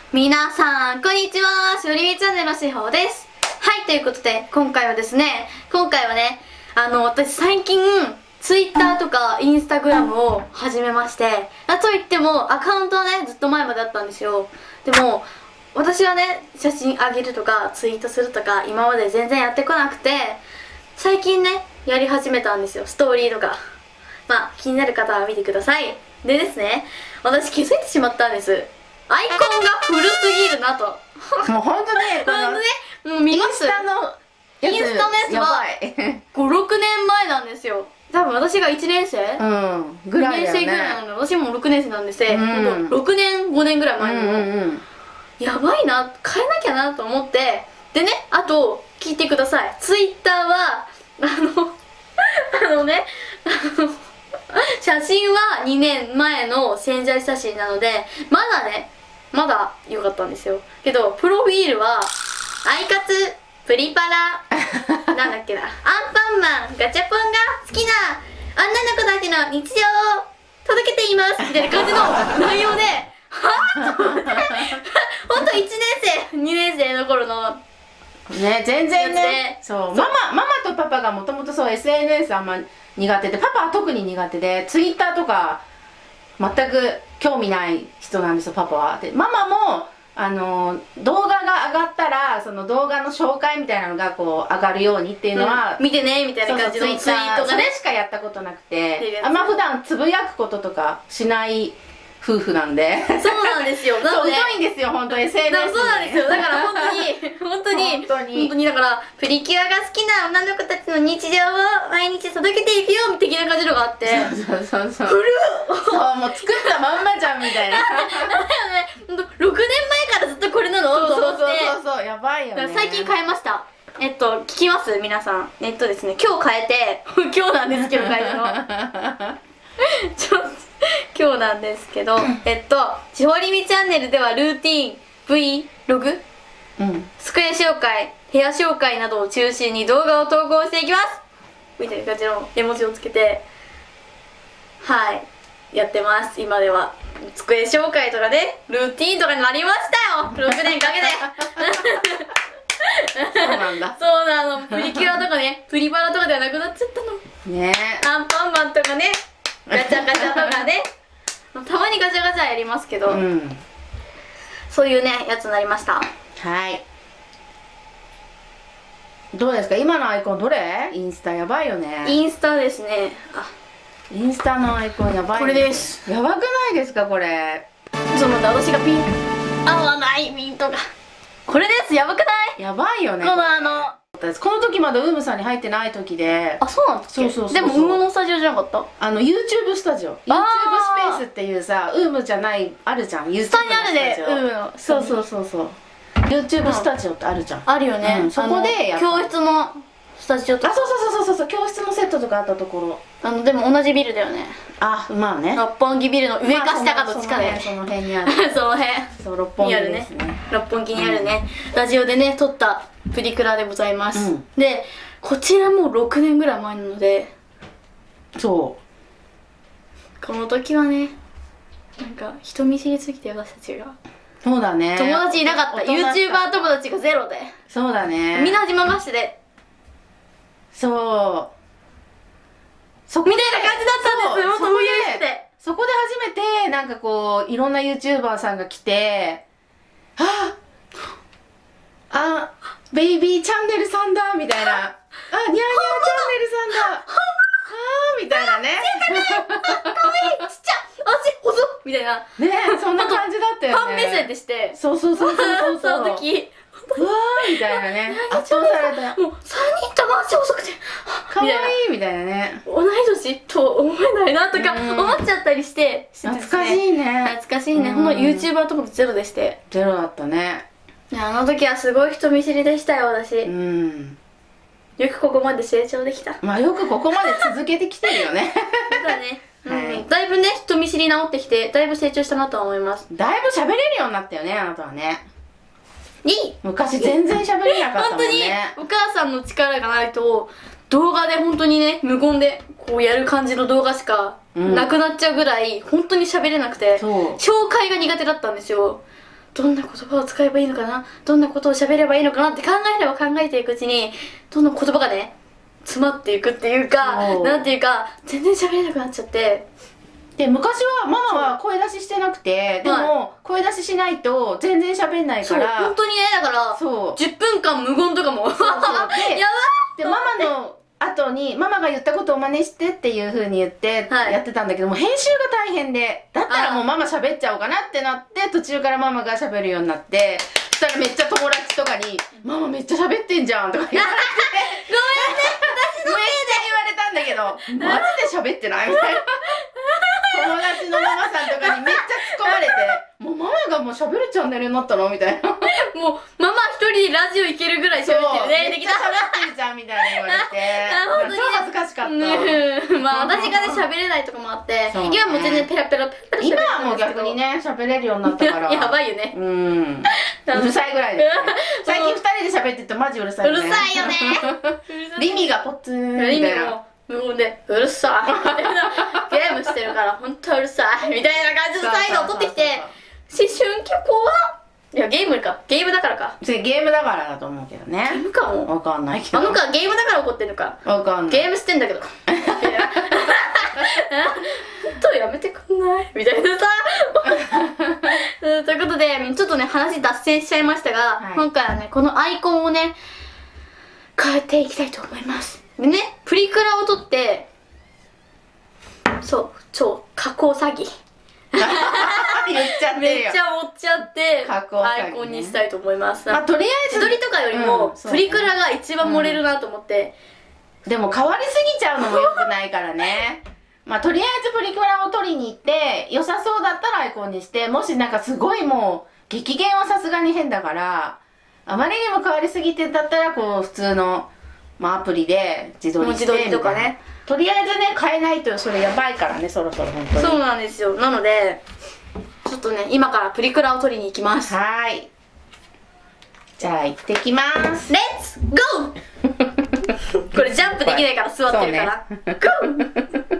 皆さんこんにちは、しおりみチャンネルのしほです。はい、ということで今回はね私最近Twitter とか Instagram を始めまして、といってもアカウントはねずっと前まであったんですよ。でも私はね写真あげるとかツイートするとか今まで全然やってこなくて、最近ねやり始めたんですよ、ストーリーとか。まあ気になる方は見てください。でですね、私気づいてしまったんです。アイコンが古すぎるなと。 もうほんとね、このもう見ます。 インスタのやつは5、6年前なんですよ。多分私が1年生ぐらいだよね。 2年生ぐらいなので、私も6年生なんですよ。6年5年ぐらい前の。やばいな、変えなきゃなと思って。でね、あと聞いてください。ツイッターは写真は2年前の宣材写真なのでまだ良かったんですよ。けどプロフィールはアイカツプリパラなんだっけな、アンパンマンガチャポンが好きな女の子たちの日常を届けていますみたいな感じの内容ではぁと思ってほんと1年生2年生の頃のね、全然ね、そうママとパパがもともとそう SNS あんま苦手で、パパは特に苦手で、ツイッターとか全く興味ない人なんですよ、パパは。でママも動画が上がったらその動画の紹介みたいなのがこう上がるようにっていうのは、 見てねみたいな感じのツイートがね、 それしかやったことなくて、あんま普段つぶやくこととかしない夫婦なんで。 そうなんですよ。なので疎いんですよ、本当 SNS に。 そうなんですよ。だから本当にだからプリキュアが好きな女の子たちの日常を毎日届けていくよ的な感じのがあって、 そう古っ、 そうもう作ったまんまじゃんみたいな。 だよね。6年前からずっとこれなのと思って。 そうやばいよね。 最近変えました。聞きます皆さん。ですね、今日変えて今日なんですけど変えたの今日なんですけどしほりみチャンネルではルーティーン Vlog、机紹介、部屋紹介などを中心に動画を投稿していきますみたいな感じの絵文字をつけて、はいやってます。今では机紹介とかね、ルーティーンとかになりましたよ、6年かけてそうなんだ。 そうなの。プリキュアとかね、プリバラとかではなくなっちゃったのね。アンパンマンとかね、ガチャガチャとかねたまにガチャガチャやりますけど、そういうねやつになりました。 はい、どうですか今のアイコン？どれ？インスタやばいよね。 インスタですね。 インスタのアイコンやばい、ね、 これです。 やばくないですかこれ？ そうなんだ、私がピン合わないピンとかこれです。やばくない？やばいよね。 この時まだウームさんに入ってない時で。 あ、そうなんですか。でもウームのスタジオじゃなかった？ YouTube スタジオ、 YouTube スペースっていうさ、ウームじゃないあるじゃん、 スタにあるね、ウームの。 そう YouTube スタジオってあるじゃん。 あるよね。 そこで教室のスタジオとか。 そう教室のセットとかあったところ。 でも同じビルだよね。 まあね、 六本木ビルの上か下かどっちかで、 その辺にあるその辺、 そう六本木ですね。 六本木にあるね、ラジオでね撮ったプリクラでございます。でこちらも6年ぐらい前なので、そうこの時はねなんか人見知りすぎて、私たちが。 そうだね、 友達いなかった。 YouTuber 友達がゼロで。 そうだね、 みんな初めましてで、 そみたいな感じだったんです。もっと初々しくて、 そこで初めてなんかこういろんな YouTuber さんが来て、ベイビーチャンネルさんだみたいな、ニャーニャーチャンネルさんだみたいなね、 かわいい、ちっちゃ、足細っみたいなね、そんな感じだったよね。 ファン目線でして、 そうその時うわーみたいなね、圧倒された。 もう3人とも足細くてかわいいみたいなね、 同い年と思えないなとか思っちゃったりして、 懐かしいね。 懐かしいね。ほんの YouTuber とかもゼロでして。 ゼロだったね。 あの時はすごい人見知りでしたよ、私。よくここまで成長できた。 まあよくここまで続けてきてるよね。 そうだね。だいぶね人見知り直ってきて、だいぶ成長したなとは思います。 だいぶ喋れるようになったよね、あなたはね。昔全然喋れなかったもんね。 本当にお母さんの力がないと動画で本当にね無言でこうやる感じの動画しかなくなっちゃうぐらい本当に喋れなくて、紹介が苦手だったんですよ。 どんな言葉を使えばいいのかな、どんなことを喋ればいいのかなって考えれば考えていくうちにどんどん言葉がね詰まっていくっていうか、なんていうか全然喋れなくなっちゃって。 で昔はママは声出ししてなくて、でも声出ししないと全然喋んないから、 本当にね、だからそう 10分間無言とかもやばでママの後にママが言ったことを真似してっていう風に言ってやってたんだけども、編集が大変で、だったらもうママ喋っちゃおうかなってなって、途中からママが喋るようになって、そしたらめっちゃ友達とかに「ママめっちゃ喋ってんじゃん」とか言われてごめんね、私のめっちゃ言われたんだけど、マジで喋ってないみたいな。友達のママさんとかにめっちゃ突っ込まれて、もうママがもう喋るチャンネルになったのみたいな。 もうママ一人ラジオいけるぐらい喋ってるね。 めっちゃ喋ってるじゃんみたいな言われて、 本当に超恥ずかしかった。 まあ私がね喋れないとかもあって、今も全然ペラペラペラ今はもう逆にね喋れるようになったからやばいよね。 うるさいぐらいで最近2人で喋ってるとマジうるさいよね。 うるさいよね。 リミがポツンみたいな、 無言でうるさいみたいな、ゲームしてるから本当うるさいみたいな感じの態度を取ってきて、思春期怖っ。いやゲームか、ゲームだからか。 それゲームだからだと思うけどね。 ゲームかもわかんないけど、 あの子はゲームだから怒ってんのか。 わかんない。 ゲームしてんだけど本当やめてくんないみたいなさということでちょっとね話脱線しちゃいましたが、今回はねこのアイコンをね変えていきたいと思います。でね、プリクラを撮って、そう超加工詐欺言っちゃってるよ。 めっちゃ盛っちゃって加工詐欺ね、 アイコンにしたいと思います。 まあとりあえず自撮りとかよりも、プリクラが一番盛れるなと思って、 でも変わりすぎちゃうのも良くないからねまあとりあえずプリクラを撮りに行って良さそうだったらアイコンにして、もしなんかすごいもう激減はさすがに変だから、あまりにも変わりすぎてだったらこう普通の、まあ、アプリで自撮りしてみたいな。 とかね、 とりあえずね変えないとそれやばいからね、そろそろ本当に。 そうなんですよ。なのでちょっとね今からプリクラを撮りに行きます。 はい、じゃあ行ってきます。 レッツゴーこれジャンプできないから座ってるから、ゴー